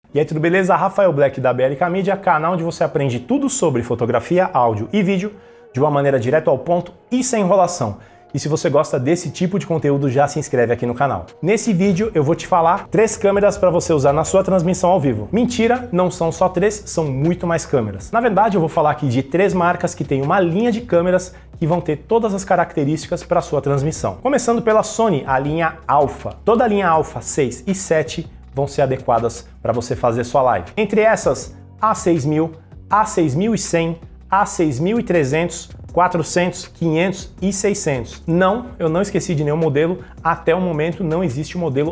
E aí, tudo beleza? Rafael Black da BLK Media, canal onde você aprende tudo sobre fotografia, áudio e vídeo de uma maneira direta ao ponto e sem enrolação. E se você gosta desse tipo de conteúdo, já se inscreve aqui no canal. Nesse vídeo eu vou te falar 3 câmeras para você usar na sua transmissão ao vivo. Mentira, não são só 3, são muito mais câmeras. Na verdade, eu vou falar aqui de 3 marcas que têm uma linha de câmeras que vão ter todas as características para sua transmissão. Começando pela Sony, a linha Alpha. Toda a linha Alpha 6 e 7 vão ser adequadas para você fazer sua live. Entre essas, A6000, A6100, A6300, 400, 500 e 600. Não, eu não esqueci de nenhum modelo, até o momento não existe o modelo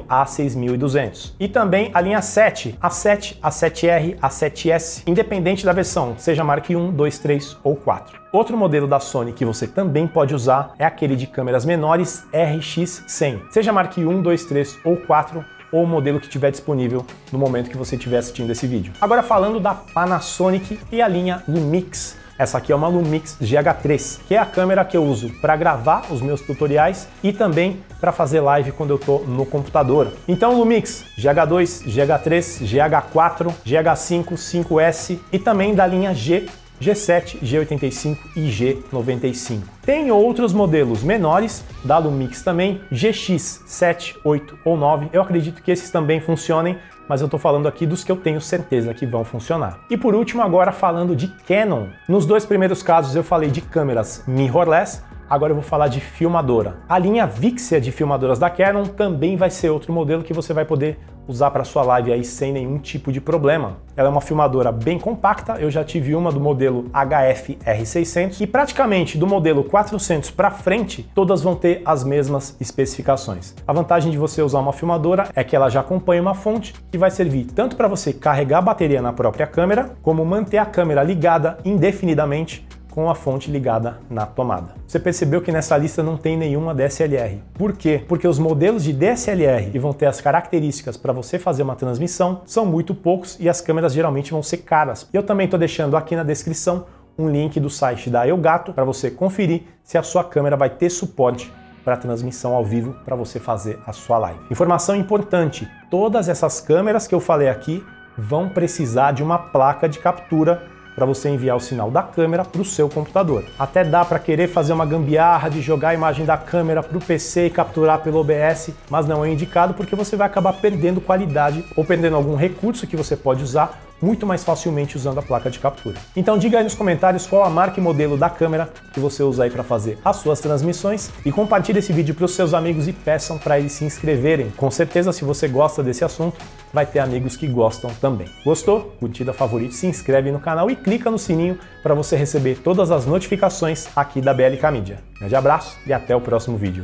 A6200. E também a linha 7, A7, A7R, A7S, independente da versão, seja Mark 1, 2, 3 ou 4. Outro modelo da Sony que você também pode usar é aquele de câmeras menores RX100, seja Mark 1, 2, 3 ou 4, ou o modelo que estiver disponível no momento que você estiver assistindo esse vídeo. Agora falando da Panasonic e a linha Lumix. Essa aqui é uma Lumix GH3, que é a câmera que eu uso para gravar os meus tutoriais e também para fazer live quando eu estou no computador. Então Lumix GH2, GH3, GH4, GH5, 5S e também da linha G, G7, G85 e G95. Tem outros modelos menores da Lumix também, GX 7, 8 ou 9. Eu acredito que esses também funcionem, mas eu tô falando aqui dos que eu tenho certeza que vão funcionar. E por último, agora falando de Canon. Nos 2 primeiros casos eu falei de câmeras mirrorless, agora eu vou falar de filmadora. A linha Vixia de filmadoras da Canon também vai ser outro modelo que você vai poder usar para sua live aí sem nenhum tipo de problema. Ela é uma filmadora bem compacta, eu já tive uma do modelo HF R600 e praticamente do modelo 400 para frente, todas vão ter as mesmas especificações. A vantagem de você usar uma filmadora é que ela já acompanha uma fonte que vai servir tanto para você carregar a bateria na própria câmera, como manter a câmera ligada indefinidamente com a fonte ligada na tomada. Você percebeu que nessa lista não tem nenhuma DSLR. Por quê? Porque os modelos de DSLR que vão ter as características para você fazer uma transmissão são muito poucos e as câmeras geralmente vão ser caras. Eu também estou deixando aqui na descrição um link do site da Elgato para você conferir se a sua câmera vai ter suporte para transmissão ao vivo para você fazer a sua live. Informação importante, todas essas câmeras que eu falei aqui vão precisar de uma placa de captura para você enviar o sinal da câmera para o seu computador. Até dá para querer fazer uma gambiarra de jogar a imagem da câmera para o PC e capturar pelo OBS, mas não é indicado porque você vai acabar perdendo qualidade ou perdendo algum recurso que você pode usar muito mais facilmente usando a placa de captura. Então diga aí nos comentários qual a marca e modelo da câmera que você usa aí para fazer as suas transmissões e compartilhe esse vídeo para os seus amigos e peçam para eles se inscreverem. Com certeza, se você gosta desse assunto, vai ter amigos que gostam também. Gostou? Curtida, favorito, se inscreve no canal e clica no sininho para você receber todas as notificações aqui da BLK Media. Grande abraço e até o próximo vídeo.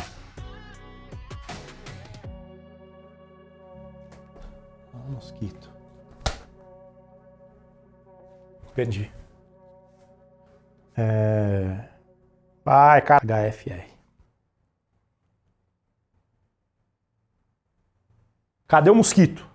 Mosquito. Perdi. Vai, cara. HFR. Cadê o mosquito?